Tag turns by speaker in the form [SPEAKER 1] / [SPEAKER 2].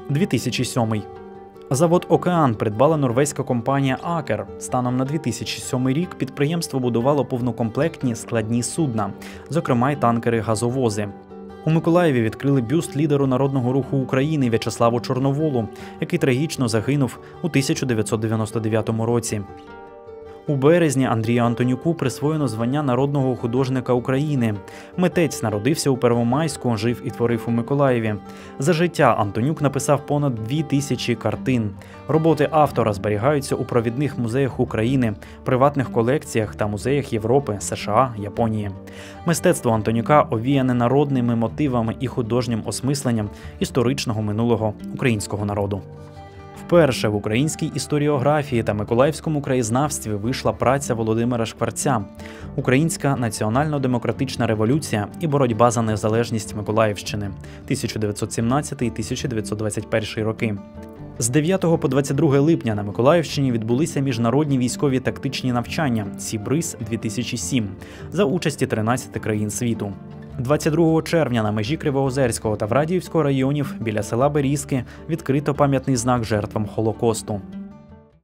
[SPEAKER 1] 2007. Завод «Океан» придбала норвезька компанія «Акер». Станом на 2007 рік підприємство будувало повнокомплектні складні судна, зокрема й танкери-газовози. У Миколаєві відкрили бюст лідеру Народного руху України В'ячеславу Чорноволу, який трагічно загинув у 1999 році. У березні Андрію Антонюку присвоєно звання народного художника України. Митець народився у Первомайську, жив і творив у Миколаєві. За життя Антонюк написав понад 2000 картин. Роботи автора зберігаються у провідних музеях України, приватних колекціях та музеях Європи, США, Японії. Мистецтво Антонюка овіяне народними мотивами і художнім осмисленням історичного минулого українського народу. Вперше в українській історіографії та миколаївському краєзнавстві вийшла праця Володимира Шкварця «Українська національно-демократична революція і боротьба за незалежність Миколаївщини» 1917-1921 роки. З 9 по 22 липня на Миколаївщині відбулися міжнародні військові тактичні навчання «Сібриз-2007» за участі 13 країн світу. 22 червня на межі Кривоозерського та Врадіївського районів біля села Берізки відкрито пам'ятний знак жертвам Холокосту.